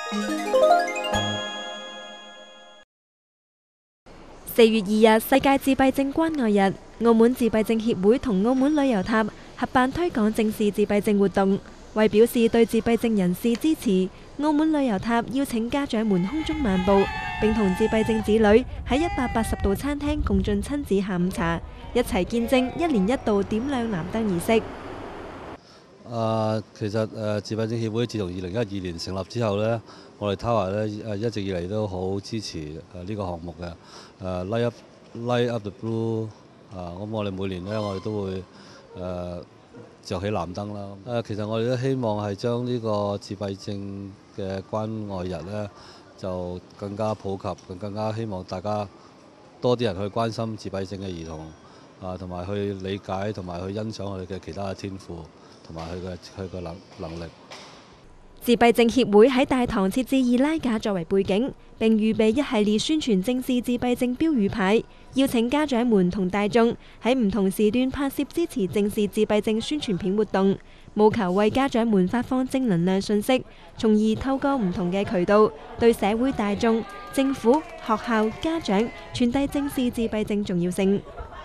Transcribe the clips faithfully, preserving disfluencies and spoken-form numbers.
四月二日，世界自閉症關愛日，澳門自閉症協會同澳門旅遊塔合辦推廣正視自閉症活動。為表示對自閉症人士支持，澳門旅遊塔邀請家長們空中漫步，並同自閉症子女喺一百八十度餐廳共進親子下午茶，一齊見證一年一度點亮藍燈儀式。 啊，其實誒自閉症協會自從二零一二年成立之後呢，我哋 Tower 咧誒一直以嚟都好支持誒呢個項目嘅。誒 Light Up Light Up the Blue 啊，咁我哋每年呢，我哋都會誒著起藍燈啦。誒其實我哋都希望係將呢個自閉症嘅關愛日呢，就更加普及，更更加希望大家多啲人去關心自閉症嘅兒童啊，同埋去理解同埋去欣賞佢嘅其他嘅天賦。同埋佢嘅佢嘅能能力。 自閉症協會喺大堂設置易拉架作為背景，並預備一系列宣傳正視自閉症標語牌，邀請家長們同大眾喺唔同時段拍攝支持正視自閉症宣傳片活動，務求為家長們發放正能量訊息，從而透過唔同嘅渠道對社會大眾、政府、學校、家長傳遞正視自閉症重要性。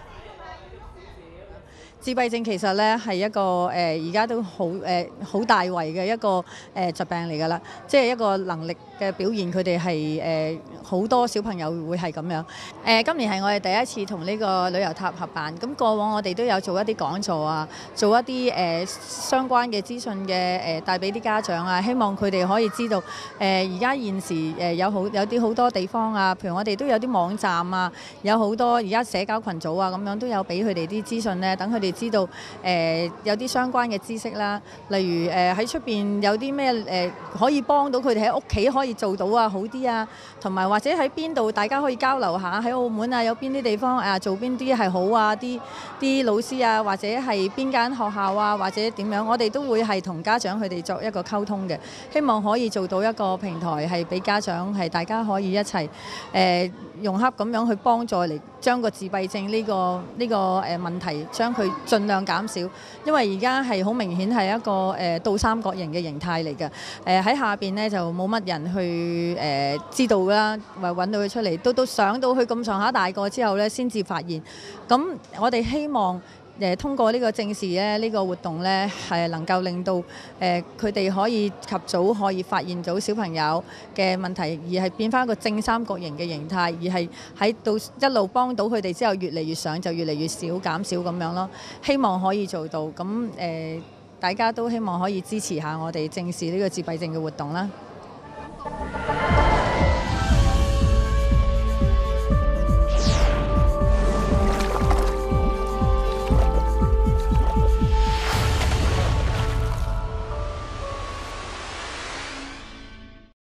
自閉症其實咧係一個誒而家都好誒好大圍嘅一個誒、呃、疾病嚟㗎啦，即係一個能力嘅表現，佢哋係誒好多小朋友會係咁樣。誒、呃、今年係我哋第一次同呢個旅遊塔合辦，咁過往我哋都有做一啲講座啊，做一啲誒、呃、相關嘅資訊嘅誒帶俾啲家長啊，希望佢哋可以知道誒而家現時誒有好有啲好多地方啊，譬如我哋都有啲網站啊，有好多而家社交群組啊咁樣都有俾佢哋啲資訊咧，等佢哋知道誒、呃、有啲相關嘅知識啦，例如誒喺出邊有啲咩誒可以幫到佢哋喺屋企可以做到啊好啲啊，同埋或者喺邊度大家可以交流下，喺澳門啊有邊啲地方啊做邊啲係好啊，啲啲老師啊或者係邊間學校啊或者點樣，我哋都會係同家長佢哋作一個溝通嘅，希望可以做到一個平台係俾家長係大家可以一齊誒、呃、融洽咁樣去幫助嚟將個自閉症呢、呢個呢、呢個誒問題將佢盡量減少，因為而家係好明顯係一個誒、呃、倒三角形嘅形態嚟嘅。誒、呃、喺下邊呢，就冇乜人去誒、呃、知道啦，或揾到佢出嚟，到到上到去咁上下大個之後呢，先至發現。咁我哋希望誒通過呢個正視咧，呢個活動呢，係能夠令到誒佢哋可以及早可以發現到小朋友嘅問題，而係變翻一個正三角形嘅形態，而係喺到一路幫到佢哋之後，越嚟越上就越嚟越少減少咁樣咯。希望可以做到咁誒、呃，大家都希望可以支持下我哋正視呢個自閉症嘅活動啦。